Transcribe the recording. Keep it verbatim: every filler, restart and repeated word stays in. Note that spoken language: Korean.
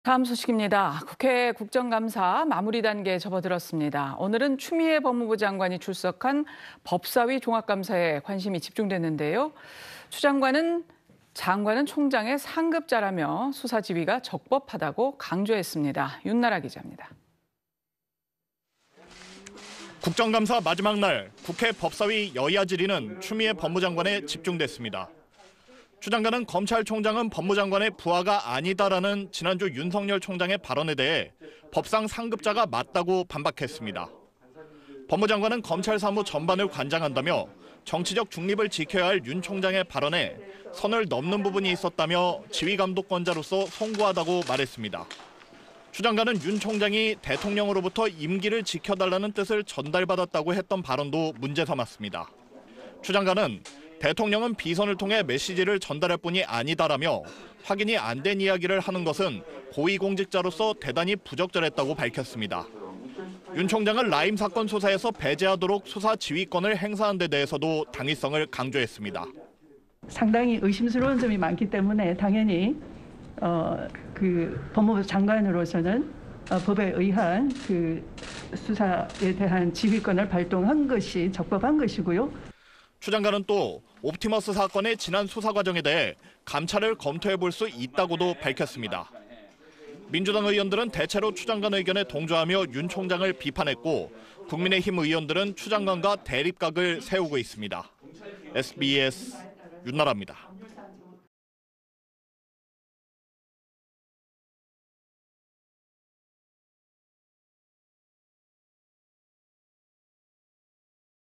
다음 소식입니다. 국회 국정감사 마무리 단계에 접어들었습니다. 오늘은 추미애 법무부 장관이 출석한 법사위 종합감사에 관심이 집중됐는데요. 추 장관은 장관은 총장의 상급자라며 수사 지휘가 적법하다고 강조했습니다. 윤나라 기자입니다. 국정감사 마지막 날 국회 법사위 여야 질의는 추미애 법무장관에 집중됐습니다. 추 장관은 검찰총장은 법무장관의 부하가 아니다라는 지난주 윤석열 총장의 발언에 대해 법상 상급자가 맞다고 반박했습니다. 법무장관은 검찰 사무 전반을 관장한다며 정치적 중립을 지켜야 할 윤 총장의 발언에 선을 넘는 부분이 있었다며 지휘감독권자로서 송구하다고 말했습니다. 추 장관은 윤 총장이 대통령으로부터 임기를 지켜달라는 뜻을 전달받았다고 했던 발언도 문제 삼았습니다. 추 장관은 대통령은 비선을 통해 메시지를 전달할 뿐이 아니다라며 확인이 안 된 이야기를 하는 것은 고위공직자로서 대단히 부적절했다고 밝혔습니다. 윤 총장은 라임 사건 수사에서 배제하도록 수사 지휘권을 행사한 데 대해서도 당위성을 강조했습니다. 상당히 의심스러운 점이 많기 때문에 당연히 어, 그 법무부 장관으로서는 어, 법에 의한 그 수사에 대한 지휘권을 발동한 것이 적법한 것이고요. 추 장관은 또 옵티머스 사건의 지난 수사 과정에 대해 감찰을 검토해 볼 수 있다고도 밝혔습니다. 민주당 의원들은 대체로 추 장관 의견에 동조하며 윤 총장을 비판했고 국민의힘 의원들은 추 장관과 대립각을 세우고 있습니다. 에스비에스 윤나라입니다.